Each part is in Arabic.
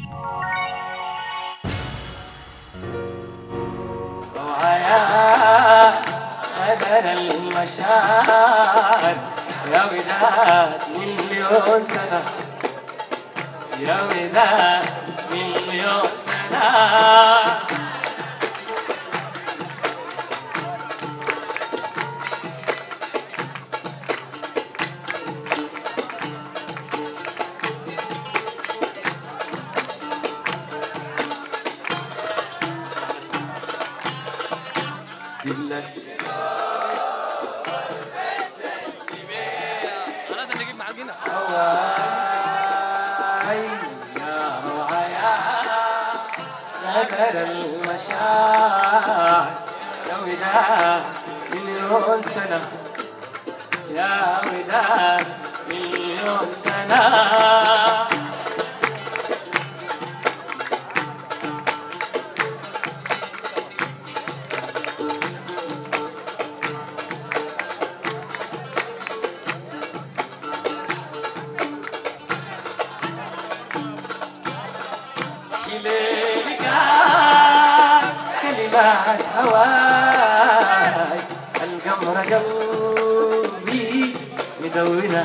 قدر المشاعر يا وداد مليون سنة، يا وداد مليون سنة. قدر المشاعر يا وداد مليون سنة، يا وداد مليون سنة. كلمات هواي القمر قلبي مدونة،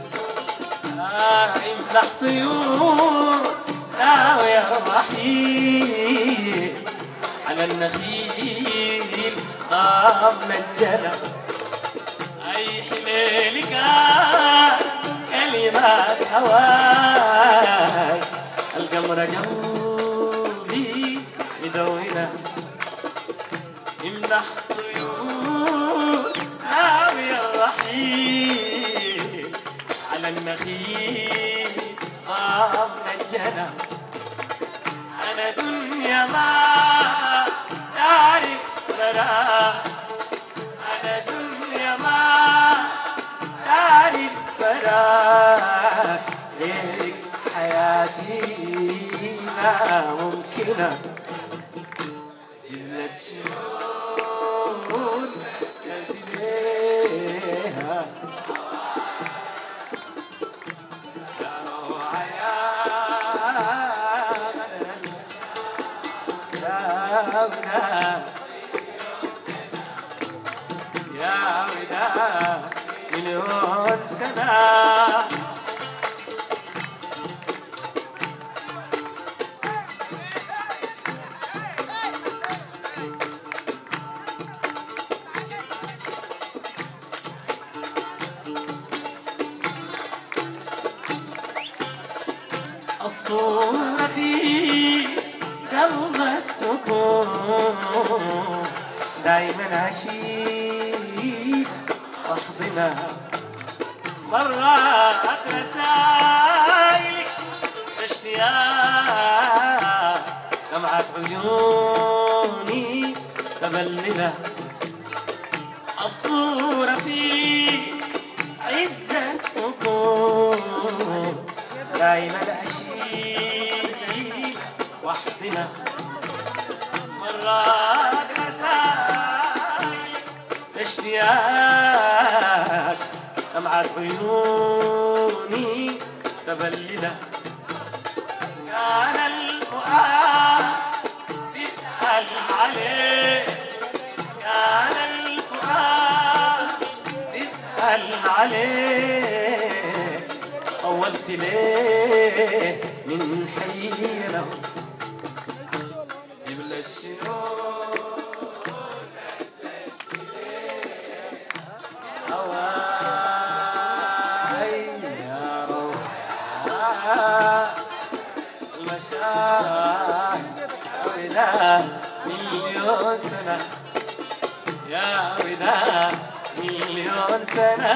يملح طيور ناوية الرحيل على النخيل ضام منجلة. أي حليلك كلمات هواي القمر قلبي مدونة، يمنح طيور ناوية الرحيل على النخيل ضام منجلة. أنا دنيا ما تعرف براك، أنا دنيا ما تعرف براك، غيرك حياتي ما ممكنة. قلت شلون قلت ليها يا روعة يا وداد يا وداد مليون سنة. الصورة في قلب السكون دايما أشيل أحضنها. مرات رسايلك باشتياق دمعة عيوني تبللها. الصورة في عز السكون دايما أشيل وحدنا. مرات رسايل اشتياق دمعة عيوني تبللة. كان الفؤاد يسأل عليه، كان الفؤاد يسأل عليه، طولت ليه من حيرة قبل الشنون هواي يا روحي المشاعر وداد مليون سنة، يا وداد مليون سنة.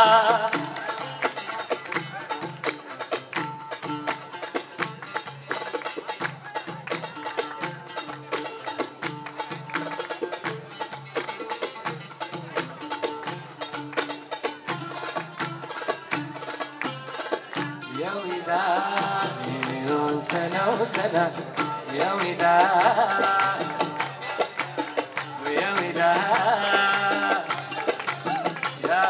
يا وداد مليون سنة وسنة، يا وداد ويا وداد يا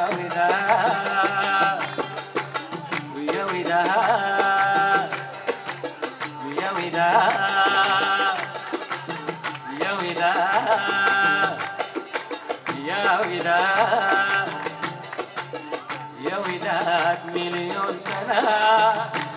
وداد ويا وداد يا وداد يا وداد يا وداد يا وداد مليون سنة